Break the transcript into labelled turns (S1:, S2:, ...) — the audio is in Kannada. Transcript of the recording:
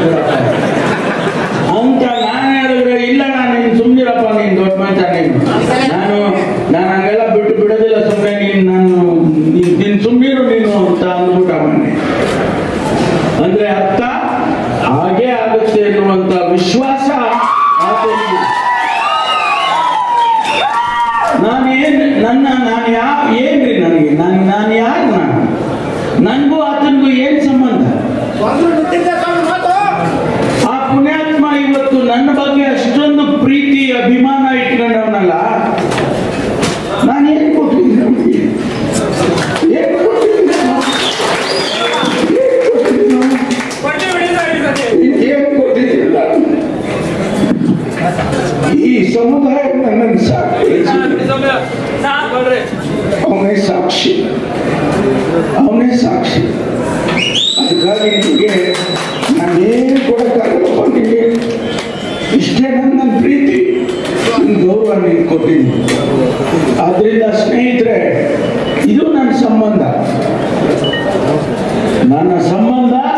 S1: ಅಂತ ನಾನು ಹೇಳಿದ್ರೆ ಇಲ್ಲ ನಾನು ನೀನು ಸುಮ್ಮನಿರಪ್ಪ, ನೀನು ದೊಡ್ಡ ಮಾತಾ, ನಾನು ಹಂಗೆಲ್ಲ ಬಿಟ್ಟು ಬಿಡೋದಿಲ್ಲ, ಸುಮ್ಮನೆ ನೀನು ಸುಮ್ಮನಿರು ನೀನು ಅಂತ ಅಂದ್ಬಿಟ್ಟ ಮೊನ್ನೆ. ಅಂದ್ರೆ ಅರ್ಥ ಹಾಗೆ ಆಗುತ್ತೆ ಎನ್ನುವಂತ ವಿಶ್ವಾಸ. ಏನ್ರಿ ನನಗೆ ನಾನು ಯಾರು? ನನ್ಗೂ ಆತನಿಗೂ ಏನ್ ಸಂಬಂಧ? ಆ ಪುಣ್ಯಾತ್ಮ ಇವತ್ತು ನನ್ನ ಬಗ್ಗೆ ಅಷ್ಟೊಂದು ಪ್ರೀತಿ ಅಭಿಮಾನ ಇಟ್ಕೊಂಡವನಲ್ಲ, ನಾನು ಏನ್ ಕೊಟ್ಟಿದ್ದೀನಿ? ಈ ಸಮುದಾಯ ನನ್ನ ಸಾಕ್ಷಿ, ಅವನೇ ಸಾಕ್ಷಿ. ಅದಕ್ಕಾಗಿ ನಿಮಗೆ ನಾನೇನು ಕೊಡಕ್ಕಾಗಲ್ಲಪ್ಪ, ನಿಮಗೆ ಇಷ್ಟೇ ನನ್ನ ಪ್ರೀತಿ, ನನ್ನ ಗೌರವ ನೀನು ಕೊಟ್ಟಿದ್ದೀನಿ. ಆದ್ರಿಂದ ಸ್ನೇಹಿತರೆ, ಇದು ನನ್ನ ಸಂಬಂಧ. ನನ್ನ ಸಂಬಂಧ